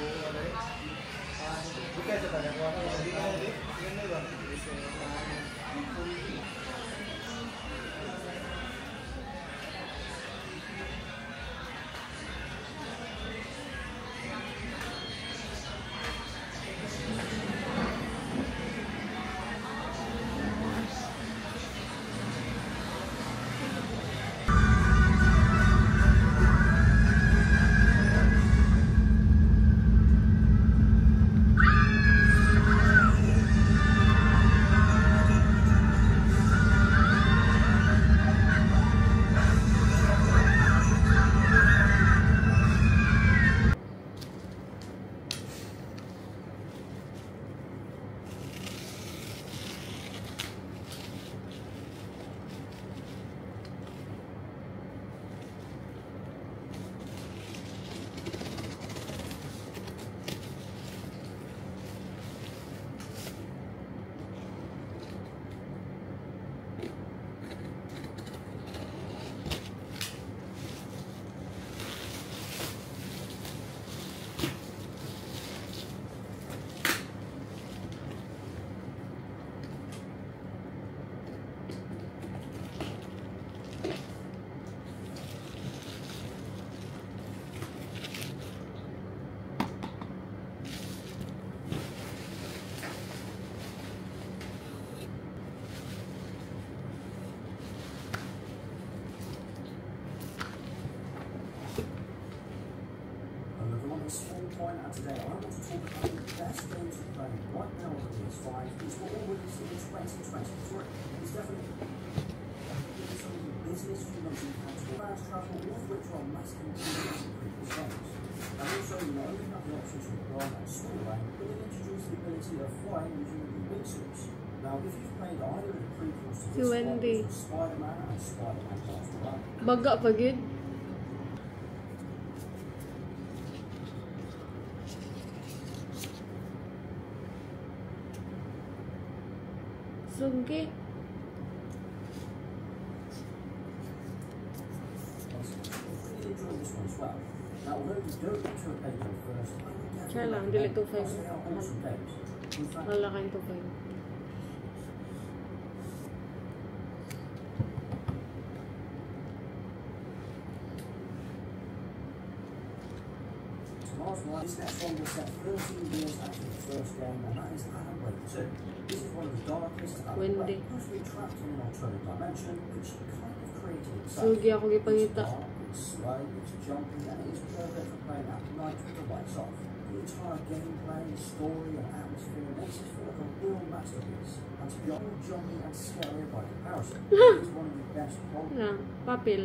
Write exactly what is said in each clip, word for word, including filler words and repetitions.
And today I want to talk about the best games to play right now on the P S five is what we're releasing in twenty twenty-three. It's definitely some of the business you mentioned capital fast travel, all of which are massive improvements in previous games. And also you not only have the option to run and storyline, but it introduces the ability of flying using the wingsuits. Now if you've played either of the prequels to this one, which was Spider-Man and Spider-Man Part one. Baga pa gid. Sungki. Siya lang, dili two five. Wala kayong two five. This next one was set thirteen years after the first game, and that is Alan Wake two. This is one of the darkest Alan Wake, mostly trapped in an alternate dimension, which kind of created itself. Sugi ako gipangita. It's dark, it's slow, it's jumpy, and it is perfect for playing at night with the lights off. The entire gameplay, story, and atmosphere makes it feel like a real masterpiece. And to be all jumpy and scary by comparison, it is one of the best quality. Yeah, papel.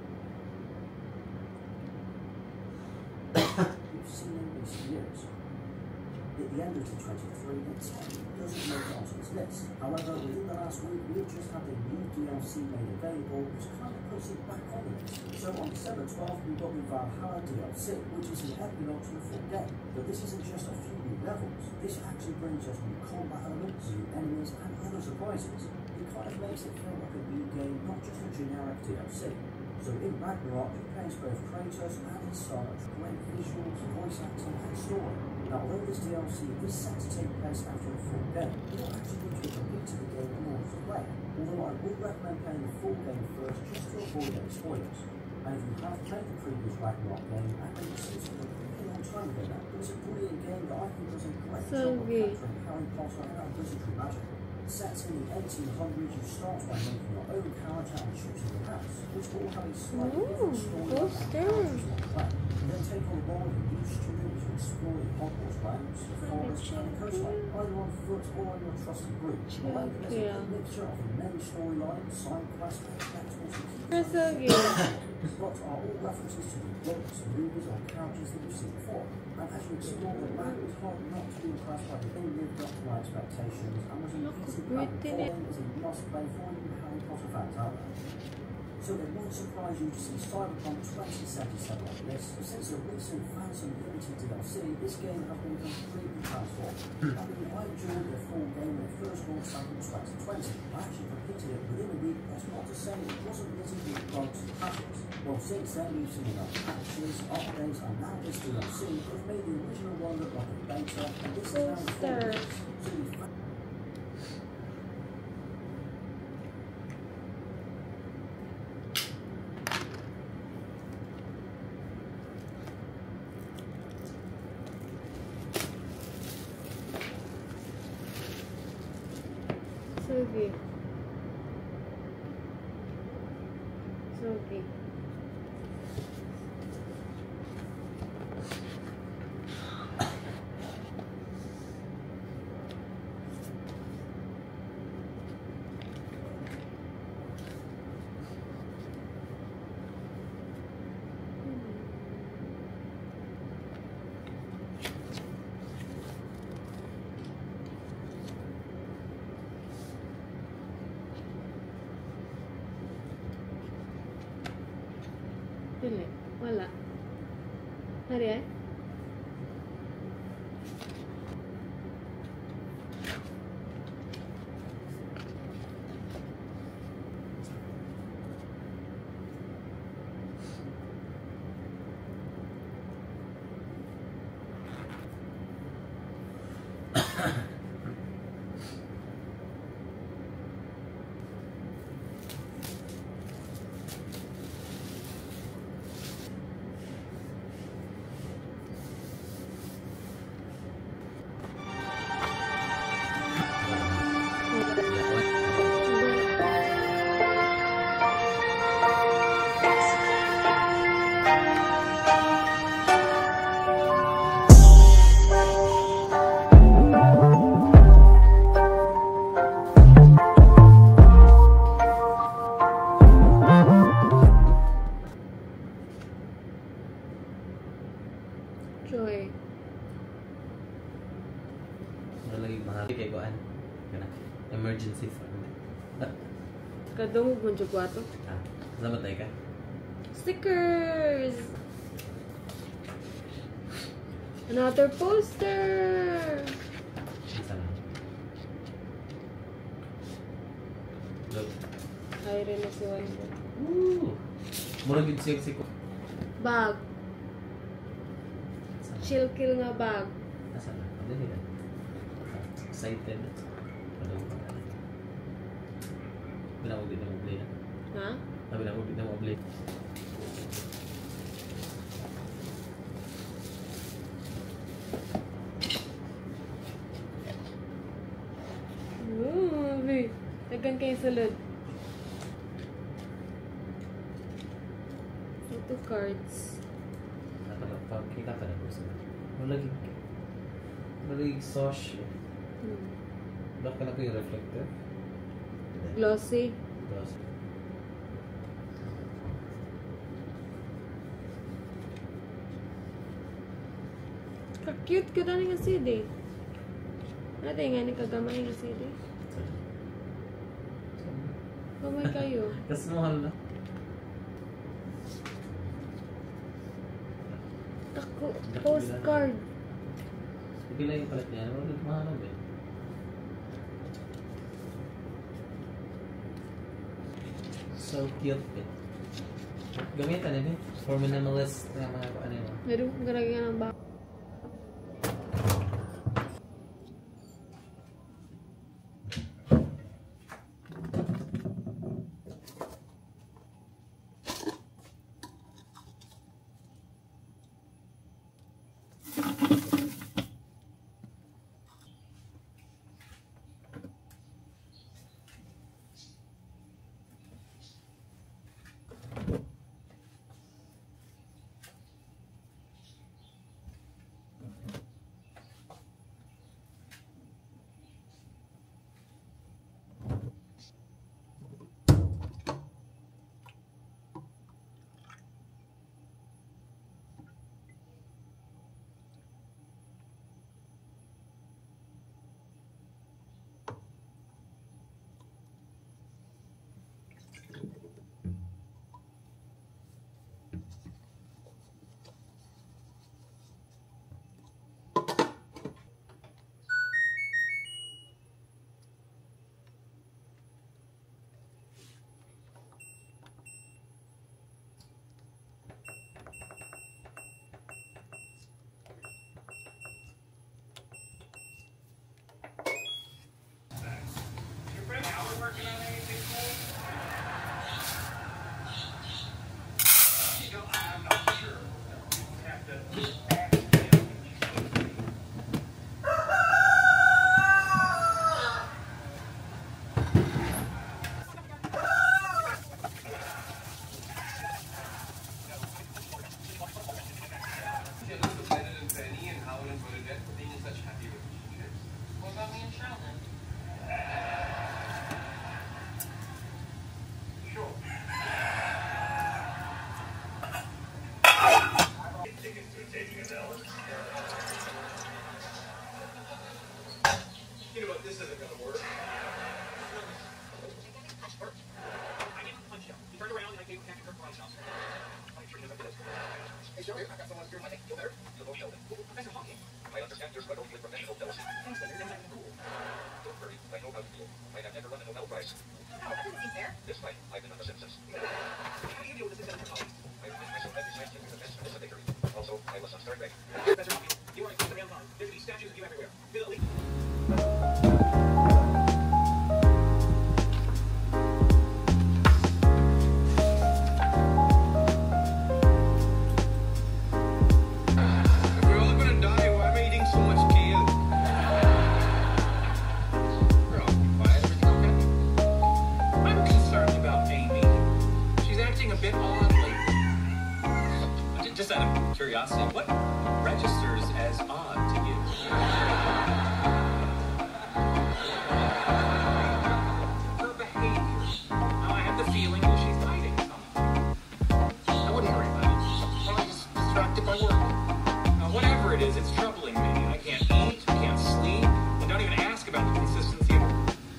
Seen in recent years. At the end of the twenty-three, it doesn't make it onto this list. However, within the last week, we've just had a new D L C made available, which kind of puts it back on the list. So on December twelfth, we got the Valhalla D L C, which is an epilogue to the full game. But this isn't just a few new levels. This actually brings us new combat elements, new enemies, and other surprises. It kind of makes it feel like a new game, not just a generic D L C. So in Ragnarok, you play as both Kratos and his son, great visuals, voice acting, and story. Now, although this D L C is set to take place after the full game, it will actually need to complete the game in order to play. Although I would recommend playing the full game first, just to avoid any spoilers. And if you have played the previous Ragnarok game, I think it's a really long time ago now, but it's a brilliant game that I think does a great so job of capturing Harry Potter and our wizardry magic. Set in the eighteen hundreds, you start by making your own character and choosing your house, which will have a slightly different story and characters on the play. You then take on board a new student to explore the Hogwarts grounds, the forest, and the coastline, either on foot or on your trusted group. Although there's a mixture of many storylines, side quests, and collectibles to keep That's so cute. But are all references to the books, movies, or characters that you've seen before. And as you explore the land, it's hard not to be impressed by the thing lived up to my expectations and was an easy play. Falling is a must play for you Harry Potter fans out there. So it won't surprise you to see Cyberpunk twenty seventy-seven on this. Since a recent Phantom Liberty D L C, this game has been completely transformed. I mean, I enjoyed the full game when it first launched back in twenty twenty. I actually completed it within a week. That's not to say it wasn't little big bugs and patches. Well, since then we've seen enough patches, updates, and now this D L C has made the original one look like a beta, and this is now the full release. So we've Sogi. Sogi. Dili. Wala. Hari ay? Joy. Wala lagi mahal kay kuan. Kana emergency fund. Kadungog mo dyan kwato. Ah, salamat tayo ka. Stickers! Another poster! Isa lang. Look. Ay rin na si Wanda. Woo! Murag yun siya si ko. Bag. Chill kill nga bag. Asa na? Ano nila? Excited. Ano ba? Binawag din na mo play na. Ha? Ah, binawag din na mo play. Ooh, babe. Tagan kayo sulod. Photo cards. Pag kita ka na po sila. Wala lagi. Wala lagi sauce. Hmm. Bakit ka na ko yung reflective? Glossy. Glossy. Ka-cute ka na nga C D. Natin nga ni kagamay nga C D. Kamay kayo. Kasi mahal na. Ako, postcard. Hindi lang yung palit niya. Wala mahal na ba eh. So cute eh. Gamitan eh. For minimalist na mga ano yun. Meron kong garagyan ng bag. this isn't gonna work. I didn't punch him. He turned around and I gave him Captain Kirk Price house. I'm sure he knows I did this. Hey, Joe, I've got someone here. I think you'll better. You'll go yell. Professor Hawking. I understand you're struggling with professional jealousy. Thanks, Leonard. That's not cool. Don't worry. I know how to deal. I have never won a Nobel Prize. No, that doesn't seem fair. This time, I've been on The Simpsons. How do you deal with this instead of your colleagues? I find myself every science fiction defense for this victory. Also, I was on Star Trek. Professor Hawking, you are a close around time. There should be statues of you everywhere. Billy. Just out of curiosity, what registers as odd to you? Her behavior. Now, I have the feeling that she's hiding something. I wouldn't worry about it. Probably just distracted by work. Now, whatever it is, it's troubling me. I can't eat, can't sleep, and don't even ask about the consistency of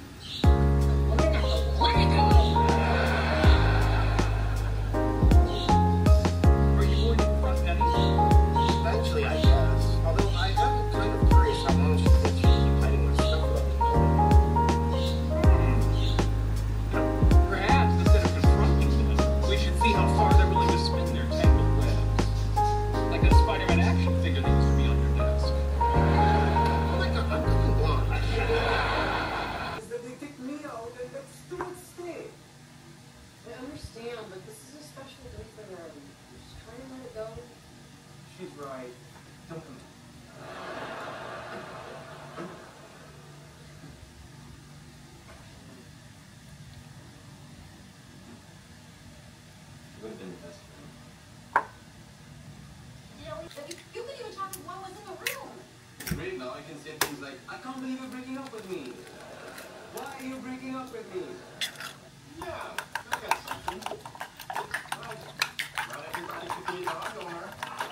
but this is a special day for them. Just try to let it go. She's right. Don't come. She would have been the best friend. Yeah, we, you, you could even talk to what was in the room. Right now, I can say things like, I can't believe you're breaking up with me. Why are you breaking up with me? Yeah, I got something. Well, not everybody should be a dog owner.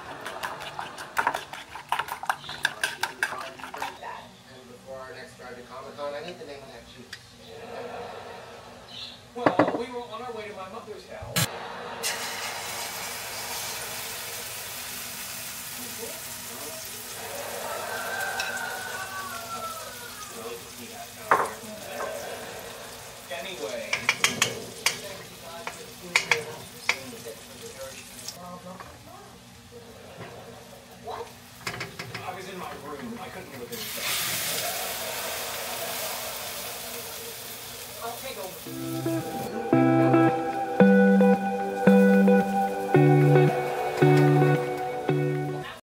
And before our next drive to Comic-Con, I need the name of that juice. Well, we were on our way to my mother's house. Anyway. What? I was in my room. I couldn't look at it. I'll take over.